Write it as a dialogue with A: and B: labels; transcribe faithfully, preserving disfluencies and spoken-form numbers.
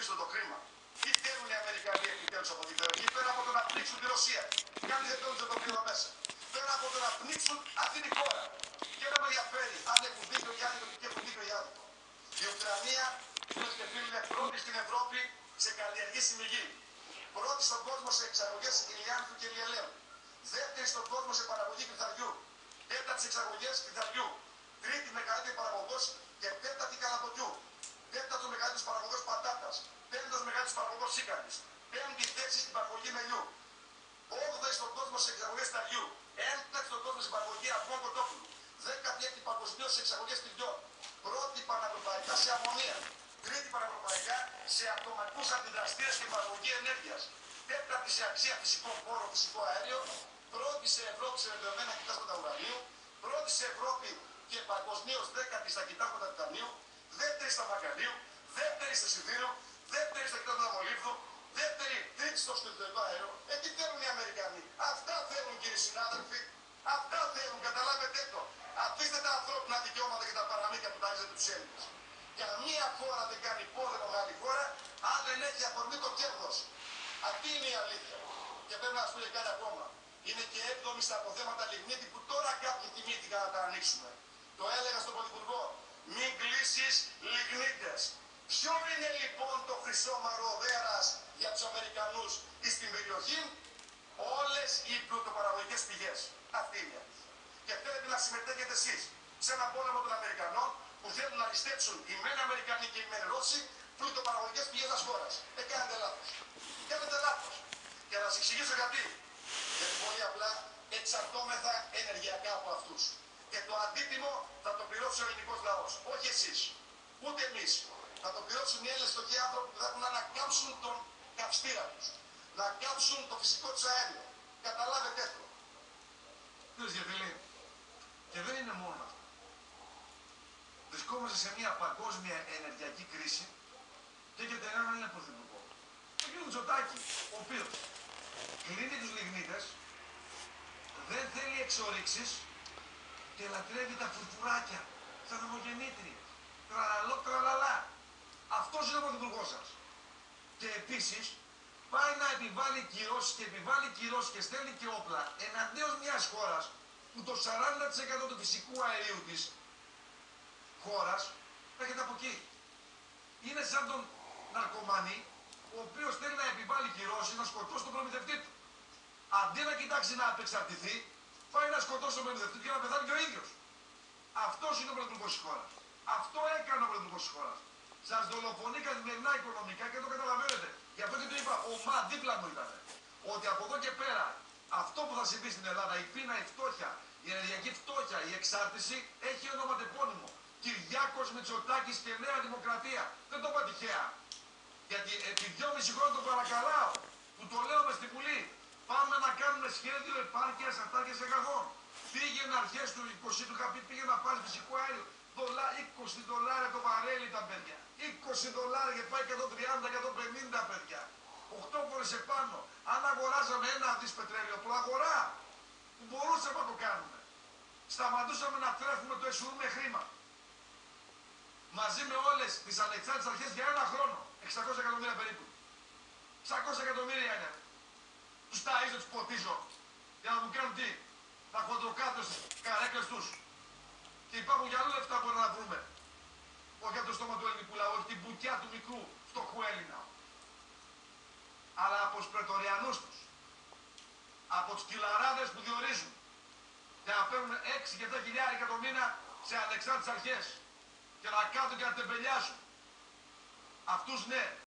A: εξασφαλίσουν το χρήμα. Τι θέλουν οι Αμερικανοί επιτέλους από την περιοχή, πέρα από το να πνίξουν τη Ρωσία. Κάποιοι δεν θέλουν το πύρο μέσα. Πέρα από το να πνίξουν αυτή τη χώρα. Και δεν με ενδιαφέρει αν έχουν δίκιο οι άδικο και έχουν δίκιο οι άδικο. Η Ουκρανία, φίλες και φίλοι, είναι πρώτη στην Ευρώπη σε καλλιεργήσιμη γη. Πρώτη στον κόσμο σε εξαγωγές ηλιάνθου και ηλιελαίου. Δεύτερη στον κόσμο σε παραγωγή κρυθαριού. Τέταρτη σε εξαγωγές κρυθαριού. Τρίτη μεγαλύτερη παραγωγός και τέταρτη καλαμποκιού. Τέταρτο μεγαλύτερος παραγωγός πατάτας. Πέμπτος μεγαλύτερος παραγωγός σίκανης. Πέμπτη θέση στην παραγωγή μελιού. Όγδοη στον κόσμο σε εξαγωγές ταριού. Έμπτη στον κόσμο σε παραγωγή αυγών κοτόπουλου. Δέκατη έκτη παγκοσμίως σε εξαγωγές τυριών. Πρώτη πανευρωπαϊκά σε αμμονία. Τρίτη πανευρωπαϊκά σε ατομικούς αντιδραστήρες και παραγωγή ενέργειας. Τέταρτη σε αξία φυσικών πόρων, φυσικό αέριο. Πρώτη σε Ευρώπη σε ρευρωμένα κοιτάσματα ουρανίου. Πρώτη σε Ευρώπη και παγκοσμίως δέκατη στα κοιτάσματα τιτανίου. Δεύτερη στα μαγκανίου. Δεύτερη στο σιδήριο. Δεύτερη στα κοιτάσματα μολύβδου. Δεύτερη, τρίτη στο σχεδιωτικό αέριο. Εκεί θέλουν οι Αμερικανοί. Αυτά θέλουν, κύριοι συνάδελφοι. Αυτά θέλουν, καταλάβετε το. Αφήστε τα ανθρώπινα δικαιώματα και τα παραμύθια που τάζετε τους Έλληνες. Καμία χώρα δεν κάνει πόλεμο με άλλη χώρα αν δεν έχει αφορμή το κέρδος. Αυτή είναι η αλήθεια. Και πρέπει να σας πω και κάτι ακόμα. Είναι και έβδομη στα αποθέματα λιγνίτη που τώρα κάποιοι θυμήθηκαν να τα ανοίξουμε. Το έλεγα στον Πρωθυπουργό. Μην κλείσεις λιγνίτες. Ποιο είναι λοιπόν το χρυσό μαροδέρας για τους Αμερικανούς ή στην περιοχή? Όλες οι πλουτοπαραγωγικές πηγές. Αυτή είναι. Και θέλετε να συμμετέχετε εσείς σε ένα πόλεμο των Αμερικανών που θέλουν να ληστέψουν οι μεν Αμερικανοί και οι μεν Ρώσοι πλουτοπαραγωγικές πηγές της χώρας. Ε, κάνετε λάθος. Κάνετε λάθος. Και να σας εξηγήσω γιατί. Γιατί πολύ απλά εξαρτώμεθα ενεργειακά από αυτούς. Και το αντίτιμο θα το πληρώσει ο ελληνικός λαός. Όχι εσείς. Ούτε εμείς. Θα το πληρώσουν οι Έλληνες φτωχοί άνθρωποι που θα έχουν να ανακάμψουν τον καυστήρα τους. Να κάψουν το φυσικό τους αέριο. Καταλάβετε το.
B: Κύριε Γεβιλή, και δεν είναι μόνο αυτό. Βρισκόμαστε σε μια παγκόσμια ενεργειακή κρίση και έχετε έναν Έλληνα πρωθυπουργό, τον κ. Μητσοτάκη, ο οποίος κλείνει τους λιγνίτες, δεν θέλει εξορίξεις και λατρεύει τα φουρφουράκια, τα νομογεννήτριες, τραλαλό τραλαλά. Αυτός είναι ο πρωθυπουργός σας. Και επίσης πάει να επιβάλλει κυρώσεις και επιβάλλει κυρώσεις και στέλνει και όπλα εναντίον μιας χώρας που το σαράντα τοις εκατό του φυσικού αερίου της χώρας έρχεται από εκεί. Είναι σαν τον ναρκωμανή ο οποίος θέλει να επιβάλλει κυρώσεις, να σκοτώσει τον προμηθευτή του. Αντί να κοιτάξει να απεξαρτηθεί, πάει να σκοτώσει τον προμηθευτή του και να πεθάνει και ο ίδιος. Αυτός είναι ο πρωθυπουργός της χώρας. Αυτό έκανε ο πρωθυπουργός της χώρας. Σας δολοφονεί καθημερινά οικονομικά και το καταλαβαίνετε. Γι' αυτό και το είπα, ο Μα δίπλα μου ήταν. Ότι από εδώ και πέρα αυτό που θα συμβεί στην Ελλάδα, η πείνα, η φτώχεια, η ενεργειακή φτώχεια, η εξάρτηση, έχει ονοματεπώνυμο. Κυριάκος Μητσοτάκης και Νέα Δημοκρατία. Δεν το είπα τυχαία. Γιατί επί δυόμιση χρόνια τον παρακαλάω, που το λέω μες στη Βουλή, πάμε να κάνουμε σχέδιο επάρκειας αυτάρκειας εγκαθών. Πήγαινε αρχές του είκοσι του είχα πει, πήγαινε να πάρει φυσικό αέριο. είκοσι δολάρια το βαρέλι τα παιδιά. είκοσι δολάρια και πάει εκατόν τριάντα με εκατόν πενήντα παιδιά. οκτώ φορές επάνω. Αν αγοράζαμε ένα δις πετρέλαιο από αγορά, που μπορούσαμε να το κάνουμε. Σταματούσαμε να τρέφουμε το εσουρού με χρήμα. Μαζί με όλες τις ανεξάρτητες αρχές για ένα χρόνο. εξακόσια εκατομμύρια περίπου. εξακόσια εκατομμύρια είναι. Τους ταΐζω, τους ποτίζω. Για να μου κάνουν τι? Τα χοντροκάτω στις καρέκλες τους. Και υπάρχουν και άλλα λεφτά που μπορούμε να βρούμε. Όχι από το στόμα του ελληνικού λαού, όχι την μπουτιά του μικρού φτωχού Έλληνα. Αλλά από τους πρετοριανούς τους. Από τους κυλαράδες που διορίζουν. Και να παίρνουν έξι και επτά χιλιάρικα το μήνα σε ανεξάρτητες αρχές. Και να κάτω και να τεμπελιάζουν. Αυτούς ναι.